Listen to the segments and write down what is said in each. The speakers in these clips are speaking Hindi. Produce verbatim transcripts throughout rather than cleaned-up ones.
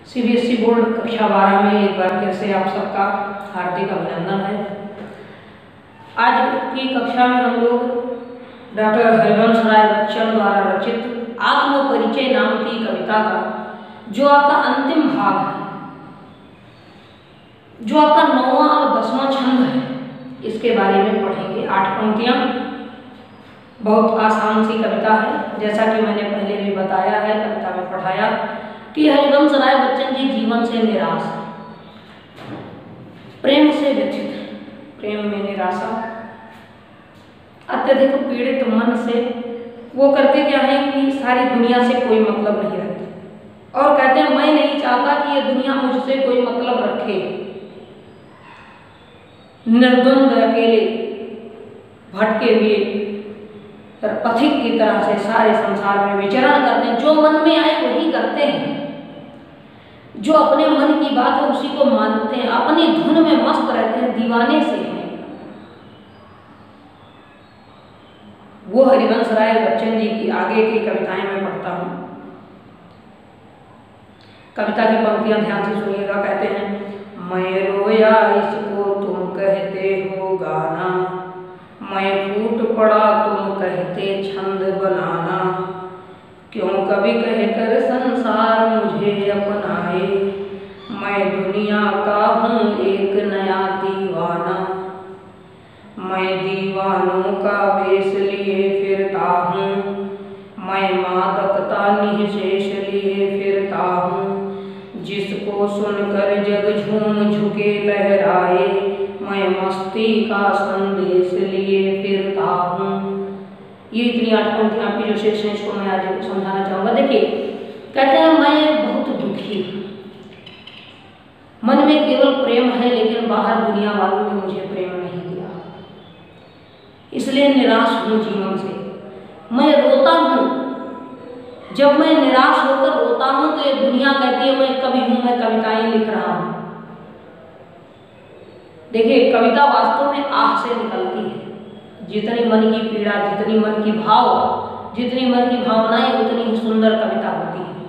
सीबीएसई बोर्ड कक्षा बारह में एक बार फिर से आप सबका हार्दिक अभिनंदन है। आज की कक्षा में हम लोग डॉक्टर हरिवंश राय बच्चन द्वारा रचित आत्म परिचय नाम की कविता का जो आपका अंतिम भाग है, जो आपका नौवां और दसवां छंद है, इसके बारे में पढ़ेंगे। आठ पंक्तियां, बहुत आसान सी कविता है। जैसा कि मैंने पहले भी बताया है, कविता में पढ़ाया कि हरिवंश राय बच्चन जी जीवन से निराश, प्रेम से व्यथित, प्रेम में निराशा, अत्यधिक पीड़ित मन से वो करते क्या है कि सारी दुनिया से कोई मतलब नहीं रखते और कहते हैं मैं नहीं चाहता कि ये दुनिया मुझसे कोई मतलब रखे। निर्द्वंद अकेले भटके हुए पथिक की तरह से सारे संसार में विचरण करते हैं, जो मन में आए वही करते हैं, जो अपने मन की बात है उसी को मानते हैं, अपनी धुन में मस्त रहते हैं, दीवाने से हैं। वो हरिवंश राय बच्चन जी की आगे की कविताएं मैं पढ़ता हूं। कविता की पंक्तियां ध्यान से सुनिएगा। कहते हैं मैं रोया इसको तुम कहते हो गाना, मैं फूट पड़ा तुम कहते छंद बनाना, क्यों कभी कहकर संसार मुझे अपनाए, मैं दुनिया का हूँ एक नया दीवाना, मैं दीवानों का वेश लिए फिरता हूँ, मैं मादकता निःशेष लिए फिरता हूँ, जिसको सुनकर जग झूम झुके लहराए, मैं मस्ती का संदेश लिए फिरता हूँ। ये इतनी आठ पंक्तियां आपकी जो शेष है इसको मैं आज समझाना चाहूंगा। देखिए, कहते हैं मैं बहुत दुखी हूँ, मन में केवल प्रेम है लेकिन बाहर दुनिया वालों ने मुझे प्रेम नहीं दिया, इसलिए निराश हूँ जीवन से। मैं रोता हूँ, जब मैं निराश होकर रोता हूँ तो ये दुनिया कहती है मैं कवि हूँ, मैं कविताएं लिख रहा हूँ। देखिए, कविता वास्तव में आह से निकलती है। जितनी मन की पीड़ा, जितनी मन की भाव, जितनी मन की भावनाएं, उतनी ही सुंदर कविता होती है।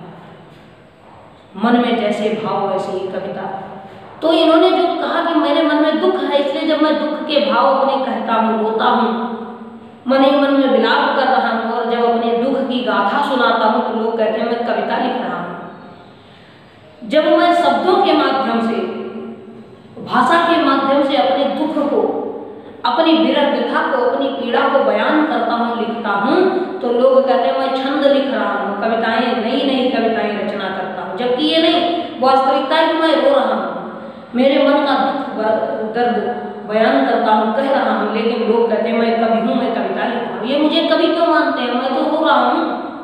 मन में जैसे भाव वैसे ही कविता। तो इन्होंने जो कहा कि मेरे मन में दुख है, इसलिए जब मैं दुख के भाव अपने कहता हूँ, रोता हूँ, मन ही मन में विलाप कर रहा हूँ और जब अपने दुख की गाथा सुनाता हूँ तो लोग कहते हैं मैं कविता लिख रहा हूँ। जब मैं शब्दों के माध्यम से, भाषा के माध्यम से अपने दुख को, अपनी विरह व्यथा को, अपनी पीड़ा को बयान करता हूँ, लिखता हूँ, तो लोग कहते हैं मैं छंद लिख रहा हूँ, कविताएं, नई नई कविताएं रचना करता हूँ। जबकि ये नहीं, वास्तविकता है कि मैं रो रहा हूँ, मेरे मन का दुख दर्द बयान करता हूँ, कह रहा हूँ, लेकिन लोग कहते हैं मैं कवि हूँ, मैं कविता लिख रहा हूँ। ये मुझे कवि क्यों मानते हैं? मैं तो रो रहा हूँ,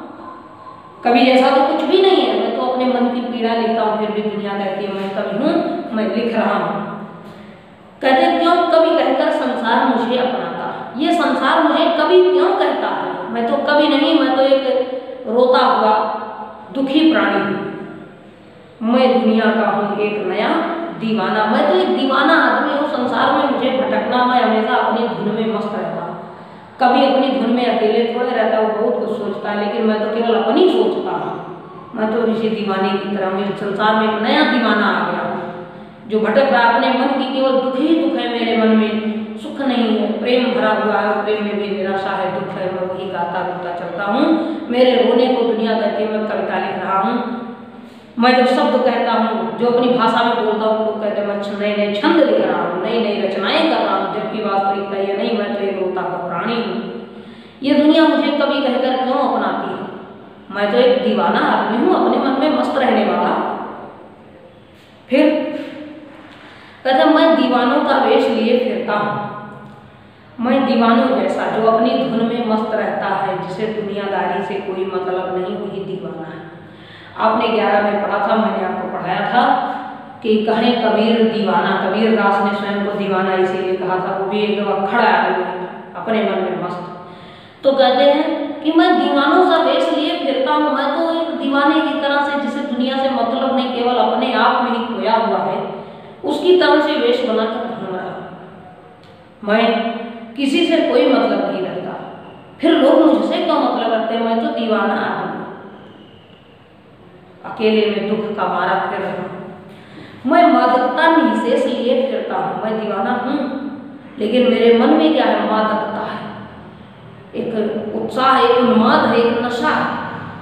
कवि जैसा तो कुछ भी नहीं है, मैं तो अपने मन की पीड़ा लिखता हूँ, फिर भी दुनिया कहती है मैं कवि हूँ, मैं लिख रहा हूँ। कहते हैं क्यों कवि कहकर संसार मुझे अपनाता, ये संसार मुझे कवि क्यों कहता है? मैं तो कवि नहीं, मैं तो एक रोता हुआ दुखी प्राणी हूँ, मैं दुनिया का हूँ एक नया दीवाना, मैं तो एक दीवाना आदमी हूँ, संसार में मुझे भटकना, मैं हमेशा अपनी धुन में मस्त रहता हूँ। कभी अपनी धुन में अकेले थोड़े रहता हूँ, बहुत कुछ सोचता है, लेकिन मैं तो केवल अपनी सोचता हूँ। मैं तो इसी दीवाने की तरह, मेरे संसार में एक नया दीवाना आ गया हूँ जो भटक रहा है, अपने मन की केवल दुख ही दुख है, मेरे मन में सुख नहीं है, प्रेम भरा हुआ है, प्रेम में भी निराशा है, दुख है, मैं वही गाता गाता चलता हूँ। मेरे रोने को दुनिया कहती है मैं कविता लिख रहा हूँ। मैं जब शब्द कहता हूँ, जो अपनी भाषा में बोलता हूँ, लोग कहते हैं मैं नए नए छंद लिख रहा हूँ, नई नई रचनाएं कर रहा हूँ, जबकि वास्तविकता ये नहीं, मैं तो एक रोता का प्राणी हूँ। ये दुनिया मुझे कवि कहकर क्यों अपनाती है? मैं तो एक दीवाना आदमी हूँ, अपने मन में मस्त रहने वाला। फिर कहते मैं दीवानों का वेश लिए फिरता हूँ, मैं दीवानों जैसा जो अपनी धुन में मस्त रहता है, जिसे दुनियादारी से कोई मतलब नहीं, वही दीवाना है। आपने ग्यारह में पढ़ा था, मैंने आपको पढ़ाया था कि कहें कबीर दीवाना, कबीर दास ने स्वयं को दीवाना इसीलिए कहा था, वो भी एकदम अखड़ा आदमी अपने मन में मस्त। तो कहते हैं कि मैं दीवानों सा वेश लिए फिरता हूँ, मैं तो एक दीवाने की तरह से, जिसे दुनिया से मतलब नहीं, केवल अपने आप में ही खोया हुआ है, उसकी तरह से वेश बनाकर घूम रहा हूं। मैं किसी से कोई मतलब नहीं रखता, फिर लोग मुझसे क्यों मतलब रखते हैं? मैं तो दीवाना आदमी, अकेले में दुख का मारा फिर रहा हूँ। मैं मादकता निशेष लिए फिरता हूँ। मैं दीवाना हूँ, लेकिन मेरे मन में क्या है? मादकता है, एक उत्साह, एक उन्माद है, एक नशा है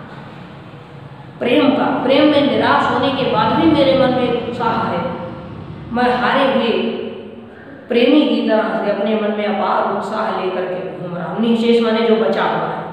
प्रेम का। प्रेम में निराश होने के बाद भी मेरे मन में एक उत्साह है। मैं हारे हुए प्रेमी की तरह से अपने मन में अपार उत्साह लेकर के घूम रहा हूँ। निशेष माने जो बचा हुआ है।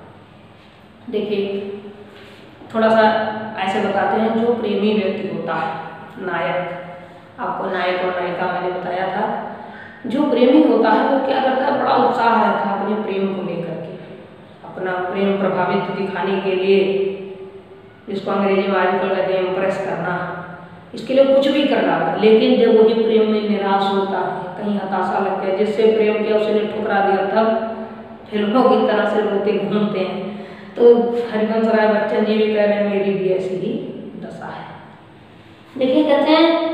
देखिए थोड़ा सा ऐसे बताते हैं, जो प्रेमी व्यक्ति होता है, नायक, आपको नायक और नायिका मैंने बताया था। जो प्रेमी होता है वो क्या करता है? बड़ा उत्साह रहता है अपने प्रेम को लेकर के, अपना प्रेम प्रभावित दिखाने के लिए, जिसको अंग्रेजी में आजकल कहते हैं इम्प्रेस करना, इसके लिए कुछ भी कर रहा था। लेकिन जब वही प्रेम में निराश होता है, कहीं हताशा लग गया, जिससे प्रेम किया उसने ठुकरा दिया, तब फिल्मों की तरह से रोते घूमते हैं। तो हरिवंश राय बच्चन जी भी कह रहे हैं मेरी भी ऐसी ही दशा है। देखिए कहते हैं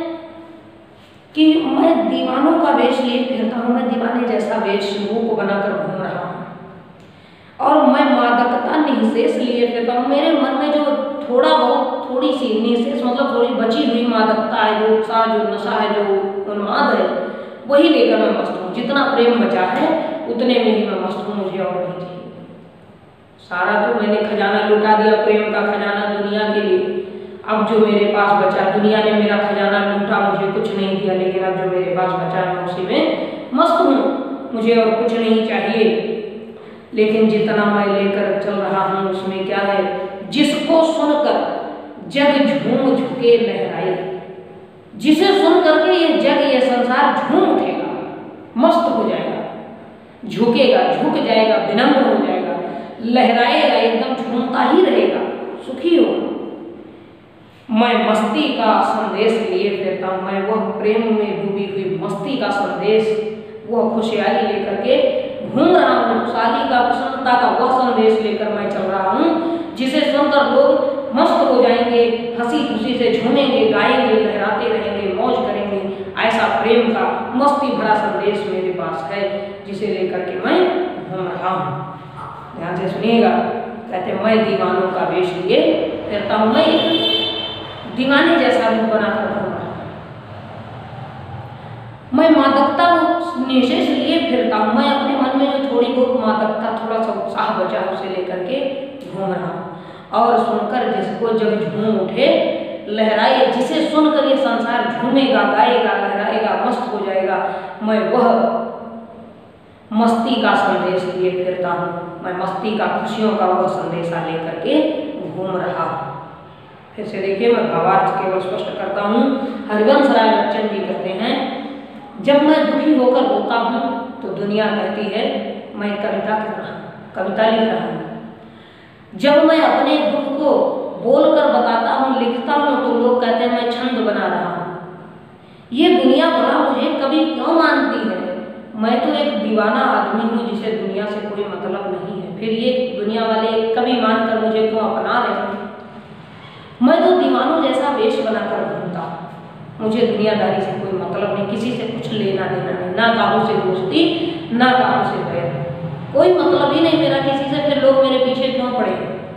कि मैं दीवानों का वेश लिए फिरता हूँ, मैं दीवाने जैसा वेश रूप बनाकर घूम रहा हूँ, और मैं मादकता निशेष लिए फिरता हूँ। मेरे मन में जो थोड़ा बहुत, थोड़ी सी निशेष मतलब थोड़ी बची हुई मादकता है, जो उत्साह, जो नशा है, जो उन्माद है, वही लेकर मैं मस्त हूँ। जितना प्रेम बचा है उतने में ही मैं मस्त हूँ, मुझे और नहीं चाहिए। सारा तो मैंने खजाना लुटा दिया, प्रेम का खजाना दुनिया के लिए। अब जो मेरे पास बचा, दुनिया ने मेरा खजाना लूटा, मुझे कुछ नहीं दिया, लेकिन अब जो मेरे पास बचा मैं उसी में मस्त हूँ, मुझे और कुछ नहीं चाहिए। लेकिन जितना मैं लेकर चल रहा हूँ उसमें क्या है? जिसको सुनकर जग झूम झुके लहराए, जिसे सुन करके ये जग, ये संसार झूम उठेगा, मस्त हो जाएगा, झुकेगा, झुक जाएगा, विनम्र हो जाएगा, लहराएगा, एकदम झूमता ही रहेगा, सुखी होगा। मैं मस्ती का संदेश लिए फिरता हूँ। मैं वह प्रेम में डूबी हुई मस्ती का संदेश, वह खुशहाली लेकर के घूम रहा हूँ। खुशहाली का, प्रसन्नता का वह संदेश लेकर मैं चल रहा हूँ, जिसे सुनकर लोग मस्त हो जाएंगे, हंसी खुशी से झूमेंगे, गाएंगे, लहराते रहेंगे, मौज करेंगे। ऐसा प्रेम का मस्ती भरा संदेश मेरे पास है, जिसे लेकर के मैं घूम रहा हूँ। ध्यान से सुनिएगा। कहते मैं दीवानों का वेश लिए फिरता हूँ, मैं दीवाने जैसा रूप बनाकर घूम रहा हूँ। मैं मादकता को निशेष लिए फिरता हूँ। मैं अपने मन में जो थोड़ी बहुत मादकता, थोड़ा सा उत्साह बचा है, उसे लेकर के घूम रहा हूँ। और सुनकर जिसको जब झूम उठे लहराए, जिसे सुनकर ये संसार झूमेगा, गाएगा, लहराएगा, मस्त हो जाएगा, मैं वह मस्ती का संदेश लिए फिरता हूँ। मैं मस्ती का, खुशियों का वह संदेशा लेकर के घूम रहा हूँ। फिर से देखिए, मैं भावार्थ केवल स्पष्ट करता हूँ। हरिवंश राय बच्चन जी कहते हैं, जब मैं दुखी होकर रोता हूँ तो दुनिया कहती है मैं कविता कर रहा हूँ, कविता लिख रहा हूँ। जब मैं अपने दुख को बोलकर बताता हूँ, लिखता हूँ, तो लोग कहते हैं मैं छंद बना रहा हूँ। ये दुनिया भला मुझे कभी क्यों मानती है? मैं तो एक दीवाना आदमी हूँ जिसे दुनिया से कोई मतलब नहीं है। फिर ये दुनिया वाले कभी मानकर मुझे क्यों अपना रहे हैं? मैं तो दीवानों जैसा वेश बनाकर घूमता हूँ। मुझे दुनियादारी से कोई मतलब नहीं, किसी से कुछ लेना देना नहीं, ना कामों से दोस्ती, ना कामों से बैर, कोई मतलब ही नहीं मेरा किसी से। फिर लोग मेरे पीछे क्यों पड़े?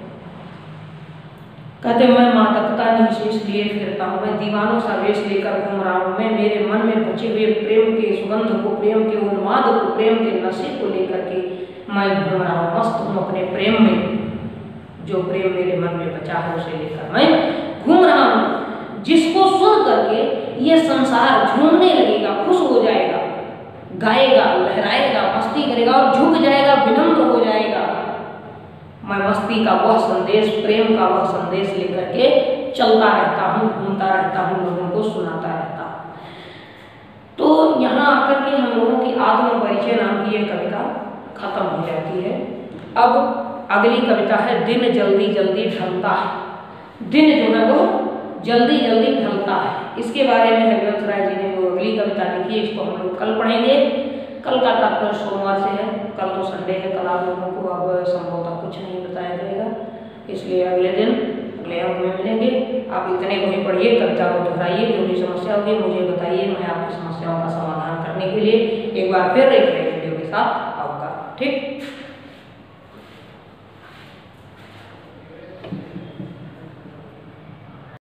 कहते मैं मादकता निशेष लिए फिरता हूँ, मैं दीवानों सा वेश लेकर घूम रहा हूँ। मैं मेरे मन में बचे हुए प्रेम के सुगंध को, प्रेम के उन्माद को, प्रेम के नशे को लेकर के मैं घूम रहा हूँ, मस्त हूँ अपने प्रेम में। जो प्रेम मेरे मन में बचा है उसे लेकर मैं घूम रहा हूँ। जिसको सुन करके ये संसार झूमने लगेगा, खुश हो जाएगा, गाएगा, लहराएगा, मस्ती करेगा और झुक जाएगा, विनम्र हो जाएगा। मैं मस्ती का वह संदेश, प्रेम का वह संदेश लेकर के चलता रहता हूँ, घूमता रहता हूँ, लोगों को सुनाता रहता हूँ। तो यहाँ आकर के हम लोगों की आत्म परिचय नाम की यह कविता खत्म हो जाती है। अब अगली कविता है दिन जल्दी जल्दी ढलता है। दिन जो है वो जल्दी जल्दी ढलता है। इसके बारे में हरिवंश राय जी ने वो अगली कविता लिखी है, इसको हम लोग कल पढ़ेंगे। कल का तात्पर्य सोमवार से है, कल तो संडे है, कल आप लोगों को अब संभवतः कुछ नहीं बताया जाएगा, इसलिए अगले दिन अगले अंक में मिलेंगे। आप इतने को ही पढ़िए, कविता को दोहराइए, जो भी समस्या होगी मुझे बताइए, मैं आपकी समस्याओं का समाधान करने के लिए एक बार फिर एक नई वीडियो के साथ आऊँगा। ठीक।